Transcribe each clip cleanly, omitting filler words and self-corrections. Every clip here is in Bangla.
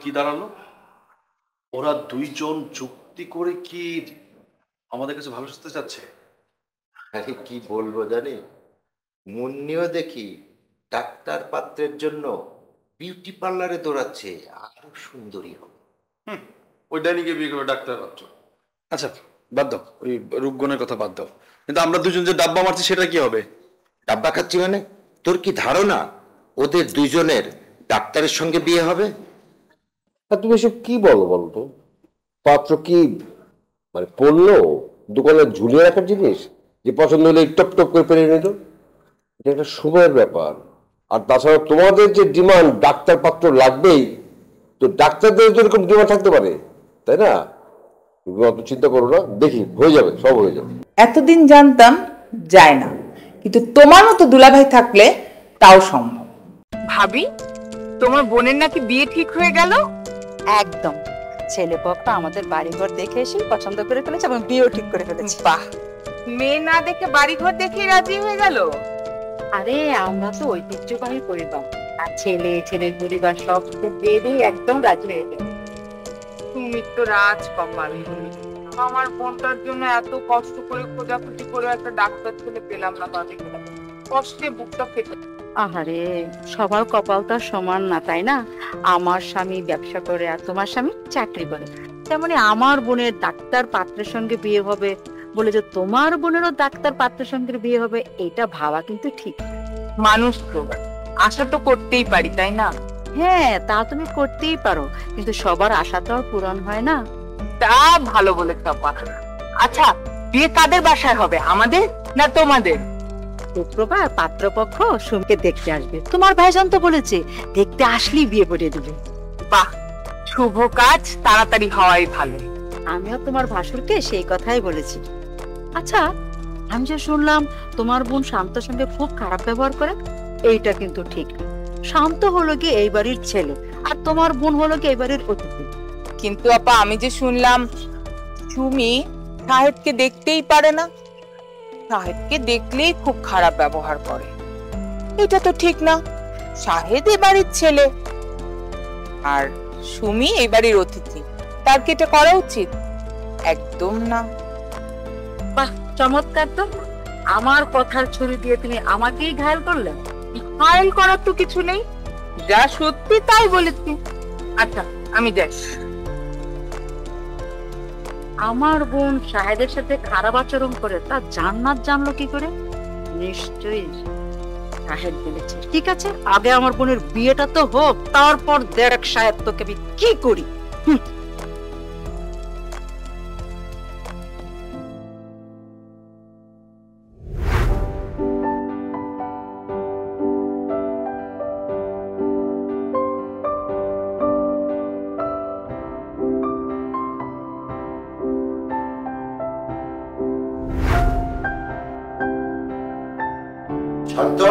কি দাঁড়ালো? ওরা দুইজন যুক্তি করে কি আমাদের কাছে ভালো সাজতে চাচ্ছে? আরে কি বলবো জানি, মুন্নিও দেখি ডাক্তার পাত্রের জন্য বিউটি পার্লারে দৌড়াচ্ছে আরো সুন্দরী হবে। ওই ডাইনিকে বিয়ে করে ডাক্তার পাত্র। আচ্ছা বাদ দাও, ওই রূপগুণের কথা বাদ দাও, কিন্তু আমরা দুজন যে ডাব্বা মারছি সেটা কি হবে? ডাব্বা খাচ্ছি মানে? তোর কি ধারণা ওদের দুইজনের ডাক্তারের সঙ্গে বিয়ে হবে? তুমি এসব কি বলো বলতো? পাত্র কি মানে পড়লো দোকানে ঝুলিয়ে রাখার জিনিস যে পছন্দ হলে টপ টপ করে পেরে নিত? এটা একটা সময়ের ব্যাপার। আর তাছাড়া তোমাদের যে ডিমান্ড ডাক্তার পাত্র লাগবেই, তো ডাক্তারদের তো এরকম ডিমান্ড থাকতে পারে, তাই না? তুমি অত চিন্তা করো না, দেখি হয়ে যাবে, সব হয়ে যাবে। এতদিন জানতাম যায় না, কিন্তু তোমার মতো দুলাভাই থাকলে তাও সম্ভব। ভাবি, তোমার বোনের নাকি বিয়ে ঠিক হয়ে গেল? একদম, ছেলে পক্ষ আমাদের বাড়িঘর দেখে এসে পছন্দ করে ফেলেছে এবং বিয়েও ঠিক করে ফেলেছে। বাহ, মেয়ে না দেখে বাড়িঘর দেখে রাজি হয়ে গেল? আরে আমরা তো ঐতিহ্যবাহী পরিবার, আর ছেলের পরিবার সব বিয়ে দিয়ে একদম রাজি হয়ে গেল। তুমি তো রাজ কপাল। আমার বোনটার জন্য এত কষ্ট করে খোঁজাখুঁজি করে একটা ডাক্তার ছেলে পেলাম না, ভাবি কষ্টে বুকটা ফেটে। আহারে, সবার কপাল তো সমান না, তাই না? আমার স্বামী ব্যবসা করে আর তোমার স্বামী চাকরি করে, তেমনি আমার বোনের ডাক্তার পাত্রের সঙ্গে বিয়ে হবে বলে যে তোমার বোনেরও ডাক্তার পাত্রের সঙ্গে বিয়ে হবে, এটা ভাবা কিন্তু ঠিক। মানুষ তো আশা তো করতেই পারি, তাই না? হ্যাঁ, তা তুমি করতেই পারো, কিন্তু সবার আশা তো আর পূরণ হয় না। তা ভালো বলে কাপা। আচ্ছা, বিয়ে কাদের বাসায় হবে, আমাদের না তোমাদের? শুক্রবার পাত্রপক্ষ সুমকে দেখতে আসবে, তোমার ভাইজান তো বলেছে দেখতে আসলেই বিয়ে পড়িয়ে দিবে। বাহ, শুভ কাজ তাড়াতাড়ি হওয়াই ভালো। আমিও তোমার ভাসুরকে সেই কথাই বলেছি। আচ্ছা, আমি যে শুনলাম তোমার বোন শান্তর সঙ্গে খুব খারাপ ব্যবহার করে, এইটা কিন্তু ঠিক না। শান্ত হলো কি এই বাড়ির ছেলে, আর তোমার বোন হলো কি এই বাড়ির অতিথি। কিন্তু আপা, আমি যে শুনলাম সুমি সাহেবকে দেখতেই পারে না, সাহেবকে দেখলেই খুব খারাপ ব্যবহার করে। এটা তো ঠিক না। সাহেব এ বাড়ির ছেলে আর সুমি এই বাড়ির অতিথি, তার কি এটা করা উচিত? একদম না। বাহ, চমৎকার তো! আমার কথার ছুরি দিয়ে তুমি আমাকেই ঘায়ল করলে। ঘায়ল করার তো কিছু নেই, যা সত্যি তাই বলেছি। আচ্ছা, আমি যাই। আমার বোন শাহেদের সাথে খারাপ আচরণ করে তা জান্নাত জানলো কি করে? নিশ্চয়ই শাহেদ বলেছে। ঠিক আছে, আগে আমার বোনের বিয়েটা তো হোক, তারপর দেখ শাহেদ তোকে আমি কি করি। শান্ত,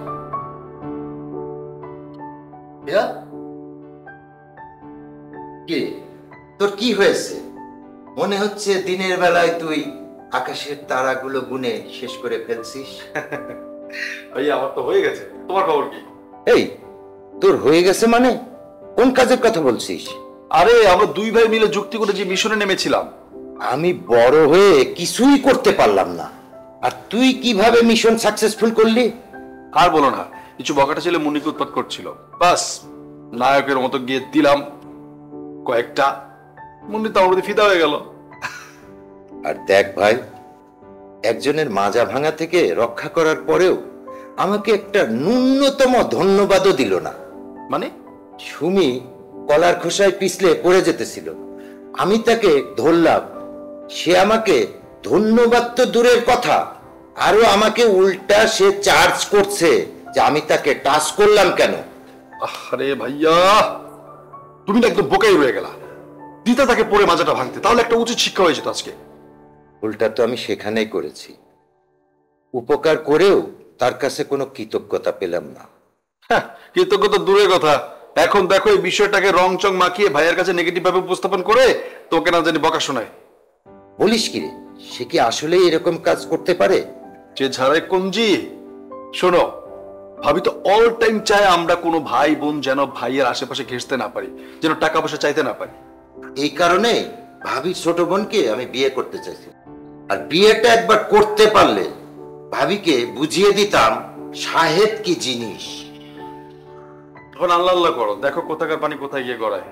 কি তোর কি হয়েছে? মনে হচ্ছে দিনের বেলায় তুই আকাশের তারাগুলো গুনে শেষ করে ফেলছিস। ভাইয়া আমার তো হয়ে গেছে, তোমার খবর কি? এই, তোর হয়ে গেছে মানে কোন কাজের কথা বলছিস? আরে আমরা দুই ভাই মিলে যুক্তি করে যে মিশনে নেমেছিলাম। আমি বড় হয়ে কিছুই করতে পারলাম না, আর তুই কিভাবে মিশন সাকসেসফুল করলি? আর বলো না, কিছু বকাটা ছেলে মুন্নিকে উৎপাত করছিল, বাস নায়কের মতো গিয়ে দিলাম কয়েকটা, মুন্নি তো আমার ফিদা হয়ে গেল। আর দেখ ভাই, একজনের মাজা ভাঙা থেকে রক্ষা করার পরেও আমাকে একটা ন্যূনতম ধন্যবাদও দিল না। মানে? সুমি কলার খোসায় পিছলে পড়ে যেতেছিল, আমি তাকে ধরলাম, সে আমাকে ধন্যবাদ তো দূরের কথা, আরো আমাকে উল্টা সে চার্জ করছে যে আমি তাকে টাচ করলাম কেন। আরে ভাইয়া, তুমি না একদম বোকাই রয়ে গেলা, দিতে তাকে পড়ে মাজাটা ভাঙতে, তাহলে একটা উচিত শিক্ষা হয়েছে আজকে। উল্টা তো আমি সেখানেই করেছি, উপকার করেও তার কাছে কোনো কৃতজ্ঞতা পেলাম না। কৃতজ্ঞতা দূরের কথা, এখন দেখো এই বিষয়টাকে রং চং মাখিয়ে ভাইয়ের কাছে নেগেটিভ ভাবে উপস্থাপন করে তোকে না জানি বকা শোনায়। বলিস কি রে, সে কি আসলেই এরকম কাজ করতে পারে? যে ঝাড়াই কঞ্জি। শোনো, ভাবি তো অল টাইম চায় আমরা কোনো ভাই বোন যেন ভাইয়ের আশেপাশে ঘেঁষতে না পারি, যেন টাকা পয়সা চাইতে না পারি। এই কারণে ভাবির ছোট বোনকে আমি বিয়ে করতে চাইছি। আর বিয়েটা একবার করতে পারলে ভাবিকে বুঝিয়ে দিতাম শাহেদ কি জিনিস। তখন আল্লাহ আল্লাহ করো, দেখো কোথাকার পানি কোথায় গিয়ে গড়ায়।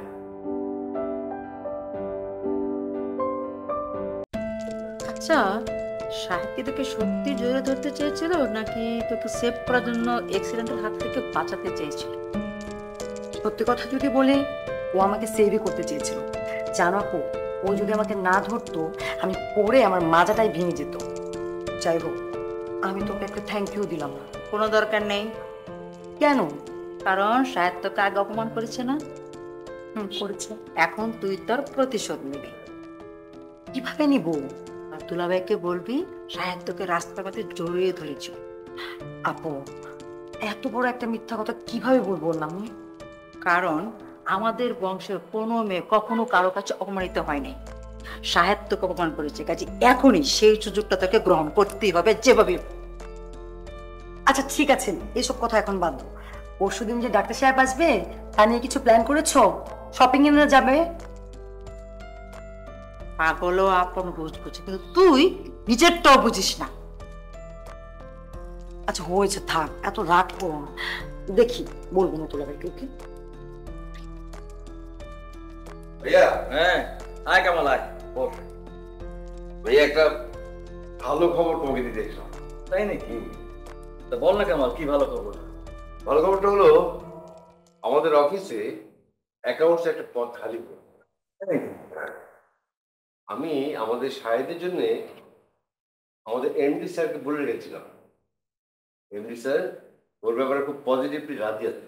আচ্ছা, শাহেদ কি তোকে সত্যি জড়িয়ে ধরতে চেয়েছিল নাকি তোকে সেভ করার জন্য অ্যাক্সিডেন্টের হাত থেকে বাঁচাতে চেয়েছিল? সত্যি কথা যদি বলি, ও আমাকে সেভই করতে চেয়েছিল। জানো আপু, ও যদি আমাকে না ধরতো আমি পড়ে আমার মাজাটাই ভেঙে যেত। যাই হোক, আমি তোকে একটা থ্যাংক ইউ দিলাম না। কোনো দরকার নেই। কেন? কারণ শাহেদ তোকে আগে অপমান করেছে না? করেছে। এখন তুই তোর প্রতিশোধ নিবি। কিভাবে নিব? আব্দুল্লাহ ভাইকে বলবি শাহেদ তোকে রাস্তার পথে জড়িয়ে ধরেছিল। আপু, এত বড় একটা মিথ্যা কথা কিভাবে বলবো না আমি? কারণ আমাদের বংশের কোনো মেয়ে কখনো কারো কাছে অপমানিত হয়নি। শাহেদ তোকে অপমান করেছে, কাজে এখনই সেই সুযোগটা তোকে গ্রহণ করতেই হবে যেভাবে। আচ্ছা ঠিক আছে, এসব কথা এখন বাদ দাও। পরশুদিন যে ডাক্তার সাহেব আসবে তা নিয়ে কিছু প্ল্যান করেছো? শপিং এ যাবে? পাগলও আপন বুঝ বুঝে, কিন্তু তুই নিজেরটাও বুঝিস না। আচ্ছা হয়েছে, থাক, এত রাগ করো না। দেখি বলবো না তোলা ভাইকে। ওকে ভাইয়া, হ্যাঁ আয় কামাল আয়। ভাইয়া একটা ভালো খবর তোমাকে দিতে এসেছিলাম। তাই নাকি? তা বল না কামাল, কি ভালো খবর? ভালো খবরটা হলো আমাদের অফিসে অ্যাকাউন্টসে একটা পদ খালি পড়ে। আমি আমাদের শাহেদের জন্য আমাদের এমডি স্যারকে বলে রেখেছিলাম। এমডি স্যার ওর ব্যাপারে খুব পজিটিভলি রাজি আছে।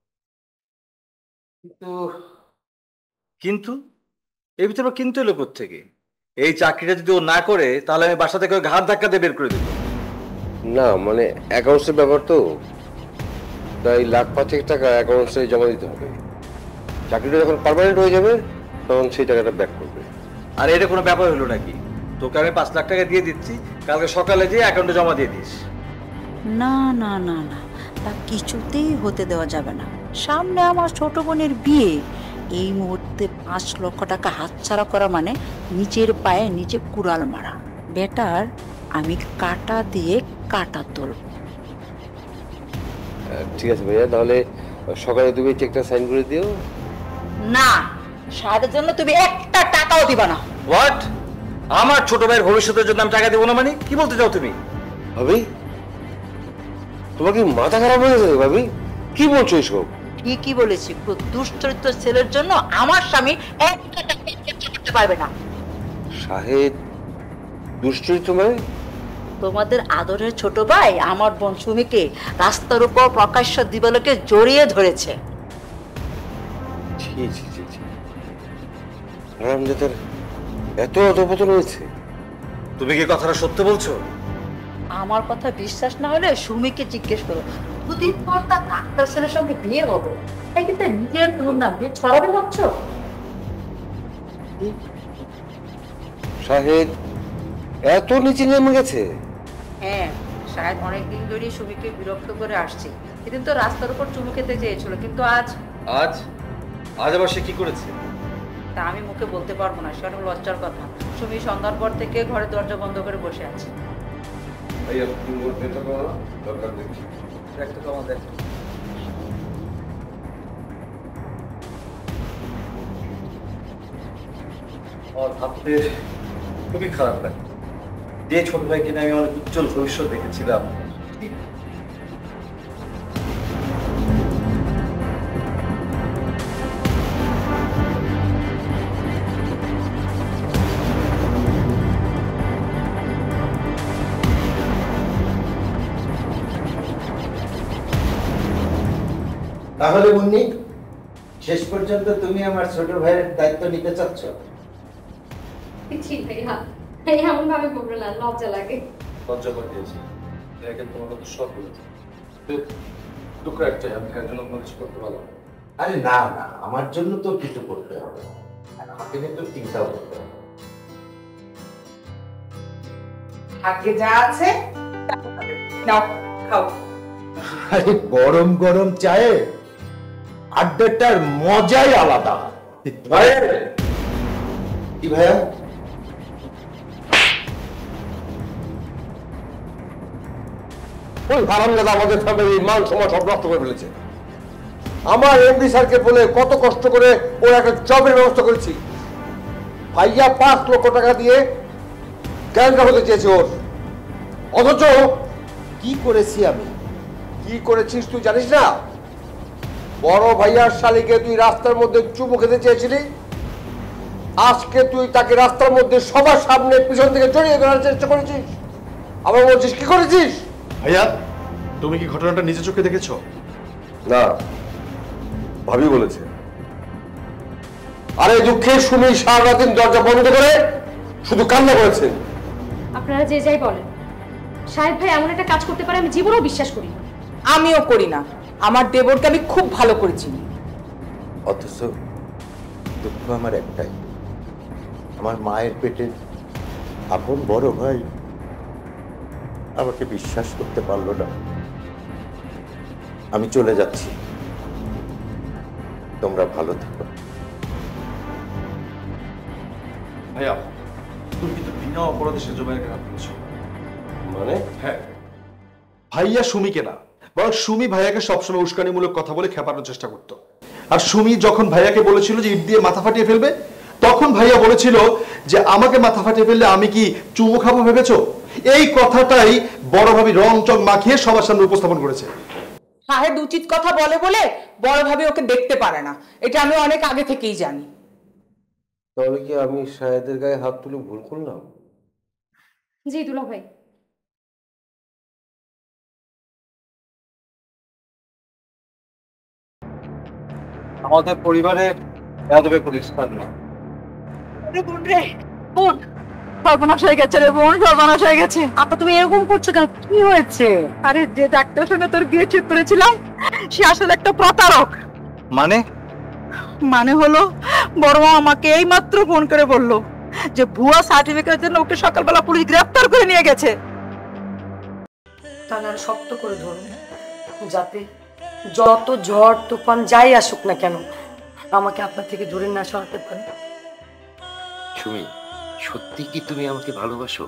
কিন্তু এই ভিতরে কিন্তু এলো থেকে এই চাকরিটা যদি ও না করে তাহলে আমি বাসা থেকে ঘাট ধাক্কা দিয়ে বের করে দেবো। না মানে অ্যাকাউন্টসের ব্যাপার তো, তাই $1,05,000 অ্যাকাউন্টসে জমা দিতে হবে। চাকরিটা যখন পার্মানেন্ট হয়ে যাবে তখন সেই টাকাটা ব্যাক করবে। আর এটা কোনো ব্যাপার হলো নাকি? তোকে আমি $5,00,000 দিয়ে দিচ্ছি, কালকে সকালে যেয়ে অ্যাকাউন্টে জমা দিয়ে দিস। না না না না, তা কিছুতেই হতে দেওয়া যাবে না। সামনে আমার ছোট বোনের বিয়ে, এই মুহূর্তে $5,00,000 হাতছাড়া করা মানে নিজের পায়ে নিজে কুড়াল মারা। বেটার আমি কাটা দিয়ে কাটা তুলব। ঠিক আছে ভাইয়া, তাহলে সকালে তুমি চেকটা সাইন করে দিও। না, শাহেদের জন্য তুমি একটা টাকাও দিবা না। হোয়াট? আমার ছোট ভাইয়ের ভবিষ্যতের জন্য আমি টাকা দেবো না মানে কি বলতে চাও তুমি? ভাবি, তোমার কি মাথা খারাপ হয়ে গেছে ভাবি? কি বলছো এসব? ঠিকই বলেছি, খুব দুশ্চরিত্র ছেলের জন্য আমার স্বামী একটা টাকা খরচ করতে পারবে না। শাহেদ দুশ্চরিত্র মানে? তোমাদের আদরের ছোট ভাই আমার বোন সুমিকে রাস্তার উপর প্রকাশ্য দিবালোকে জড়িয়ে ধরেছে। ছি ছি ছি ছি, হারামজাদার এত অধপতন হয়েছে। তুমি কি কথাটা সত্য বলছো? আমার কথা বিশ্বাস না হলে সুমিকে জিজ্ঞেস করো। দুদিন পর তার ডাক্তার ছেলের সঙ্গে বিয়ে হবে, তাই কিন্তু নিজের নাম দিয়ে ছড়াবে ভাবছো? শাহেদ এত নিচে নেমে গেছে? হ্যাঁ, শায়দ অনেকদিন ধরেই সুমিকে বিরক্ত করে আসছে। সেদিন তো রাস্তার উপর চুমু খেতে চেয়েছিল, কিন্তু আজ আজ আজ আবার সে কি করেছে? তা আমি মুখে বলতে পারবো না, সেটা লজ্জার কথা। সুমি সন্ধ্যার পর থেকে ঘরে দরজা বন্ধ করে বসে আছে। ভাইয়া তুমি বলতে তো করো, দরকার দেখছি। দেখতে তো আমার দেখো। আর ভাবতে খুবই খারাপ লাগে, যে ছোট ভাইকে নিয়ে আমি অনেক উজ্জ্বল ভবিষ্যৎ দেখেছিলাম। তাহলে মুন্নি, শেষ পর্যন্ত তুমি আমার ছোট ভাইয়ের দায়িত্ব নিতে চাচ্ছ? জি ভাইয়া, এমন ভাবে বলবো না, লজ্জা লাগে। লজ্জা করে দিয়েছি, দেখেন তোমার কথা সব বলেছে। দুঃখ একটা, আমি এর জন্য কোনো কিছু করতে পারলাম না। আরে না না, আমার জন্য তো কিছু করতে হবে, আর আমাকে নিয়ে তো চিন্তাও করতে হবে। আগে যা আছে নাও খাও। আরে গরম গরম চায়ে আড্ডাটার মজাই আলাদা। কি ভাইয়া? ওই হারামজাদা আমাদের ফ্যামিলির মান সম্মান সব নষ্ট করে ফেলেছে। আমার এমডি স্যারকে বলে কত কষ্ট করে ওর একটা জবের ব্যবস্থা করেছি। ভাইয়া 5 লক্ষ টাকা দিয়ে গ্যাংস্টার হতে চেয়েছে ওর, অথচ কি করেছি আমি? কি করেছিস তুই জানিস না? বড় ভাইয়ার শালিকে তুই রাস্তার মধ্যে চুমু খেতে চেয়েছিলি, আজকে তুই তাকে রাস্তার মধ্যে সবার সামনে পিছন থেকে জড়িয়ে ধরার চেষ্টা করেছিস। আবার বলছিস কি করেছিস? ভাইয়া তুমি কি ঘটনাটা নিজে চোখে দেখেছো? না, ভাবি বলেছে। আরে দুঃখে সুমি সারা দিন দরজা বন্ধ করে শুধু কান্না করেছে। আপনারা যে যাই বলেন, সাহেব ভাই এমন একটা কাজ করতে পারে আমি জীবনেও বিশ্বাস করি না। আমিও করি না। আমার দেবরকে আমি খুব ভালো করে চিনি। অথচ দুঃখ আমার একটাই, আমার মায়ের পেটে আপন বড় ভাই আমাকে বিশ্বাস করতে পারলো না। আমি চলে যাচ্ছি, তোমরা ভালো থেকো। ভাইয়া তুমি কিন্তু বিনা অপরাধে সেজ ভাইয়াকে হাত দিয়েছো। মানে? হ্যাঁ, ভাইয়া সুমিকে না, বরং সুমি ভাইয়াকে সবসময় উস্কানিমূলক কথা বলে খেপানোর চেষ্টা করতো। আর সুমি যখন ভাইয়াকে বলেছিল যে ইট দিয়ে মাথা ফাটিয়ে ফেলবে, তখন ভাইয়া বলেছিল যে আমাকে মাথা ফাটিয়ে ফেললে আমি কি চুমু খাবো ভেবেছো? এই কথাটাই বড় ভাবি রং চং মাখিয়ে সবার সামনে উপস্থাপন করেছে। শাহেদ উচিত কথা বলে বলে বড় ভাবে ওকে দেখতে পারে না, এটা আমি অনেক আগে থেকেই জানি। তাহলে কি আমি শাহেদের গায়ে হাত তুলে ভুল করলাম? জি দুলা ভাই। আমাদের পরিবারে বেয়াদবি করিস না। বোন রে, বোন সর্বনাশ হয়ে গেছে রে বোন, সর্বনাশ হয়ে গেছে। আপা তুমি এরকম করছো কেন? কি হয়েছে? আরে যে ডাক্তারের সঙ্গে তোর বিয়ে ঠিক করেছিলাম সে আসলে একটা প্রতারক। মানে হলো বড় মা আমাকে এই মাত্র ফোন করে বললো যে ভুয়া সার্টিফিকেটের জন্য ওকে সকালবেলা পুলিশ গ্রেফতার করে নিয়ে গেছে। তাহলে আর শক্ত করে ধরুন, যাতে যত ঝড় তুফান যাই আসুক না কেন আমাকে আপনার থেকে দূরে না সরাতে পারে। সুমি, সত্যি কি তুমি আমাকে ভালোবাসো?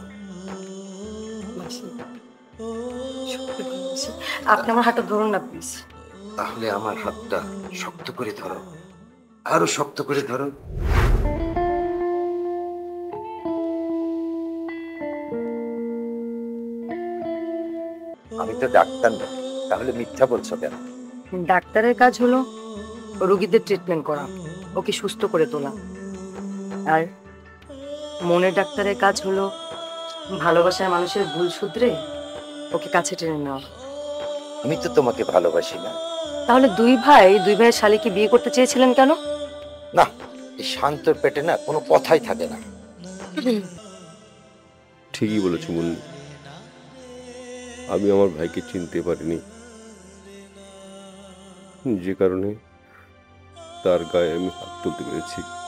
সত্যি বলছি। আপনি আমার হাতটা ধরুন না প্লিজ। তাহলে আমার হাতটা শক্ত করে ধরো, আরো শক্ত করে ধরো। আমি তো ডাক্তার না, তাহলে মিথ্যা বলছো কেন? ডাক্তারের কাজ হলো রোগীদের ট্রিটমেন্ট করা, ওকে সুস্থ করে তোলা। আর মনের ডাক্তারের কাজ হলো ভালোবাসার মানুষের ভুল শুধরে ওকে কাছে টেনে নেওয়া। আমি তো তোমাকে ভালোবাসি না। তাহলে দুই ভাইয়ের শালীকে বিয়ে করতে চেয়েছিলেন কেন? না, এই শান্তর পেটে না কোনো কথাই থাকে না। ঠিকই বলেছো মুন্নি, আমি আমার ভাইকে চিনতে পারিনি, যে কারণে তার গায়ে আমি হাত তুলতে পেরেছি।